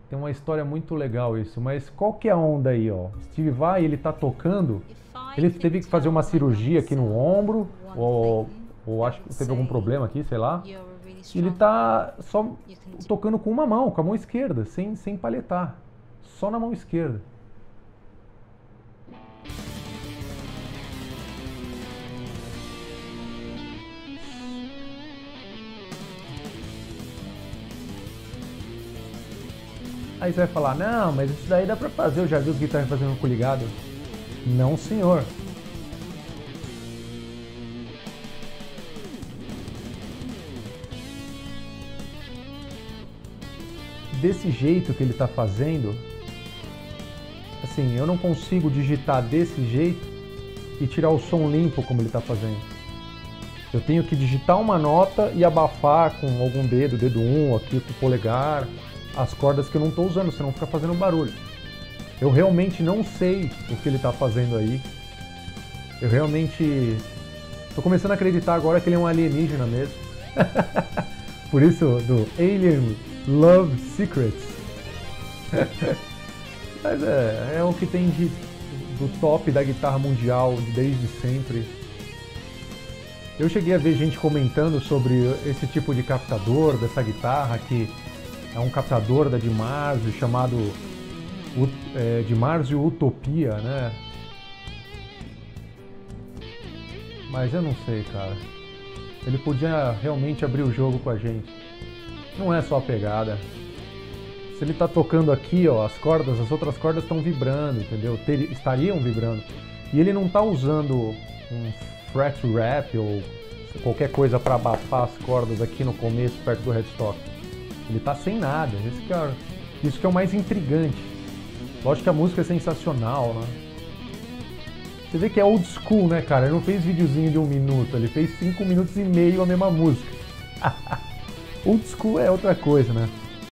Tem uma história muito legal isso, mas qual que é a onda aí, ó? Steve Vai, ele tá tocando, ele teve que fazer uma cirurgia aqui no ombro, ou acho que teve algum problema aqui, sei lá. Ele tá só tocando com uma mão, com a mão esquerda, sem palhetar, só na mão esquerda. Aí você vai falar, não, mas isso daí dá pra fazer, eu já vi os guitarras fazendo com ligado. Não, senhor. Desse jeito que ele tá fazendo, assim, eu não consigo digitar desse jeito e tirar o som limpo como ele tá fazendo. Eu tenho que digitar uma nota e abafar com algum dedo 1 aqui com o polegar, as cordas que eu não estou usando, senão fica fazendo barulho. Eu realmente não sei o que ele está fazendo aí. Eu realmente estou começando a acreditar agora que ele é um alienígena mesmo. Por isso, do Alien Love Secrets. Mas é o que tem do top da guitarra mundial desde sempre. Eu cheguei a ver gente comentando sobre esse tipo de captador dessa guitarra, que é um captador da Dimarzio chamado Dimarzio Utopia, né? Mas eu não sei, cara. Ele podia realmente abrir o jogo com a gente. Não é só a pegada. Se ele tá tocando aqui, ó, as cordas, as outras cordas estão vibrando, entendeu? Estariam vibrando. E ele não tá usando um fret wrap ou qualquer coisa para abafar as cordas aqui no começo, perto do headstock. Ele tá sem nada, isso que é o mais intrigante. Lógico que a música é sensacional, né? Você vê que é old school, né, cara? Ele não fez videozinho de 1 minuto, ele fez 5 minutos e meio a mesma música. Old school é outra coisa, né?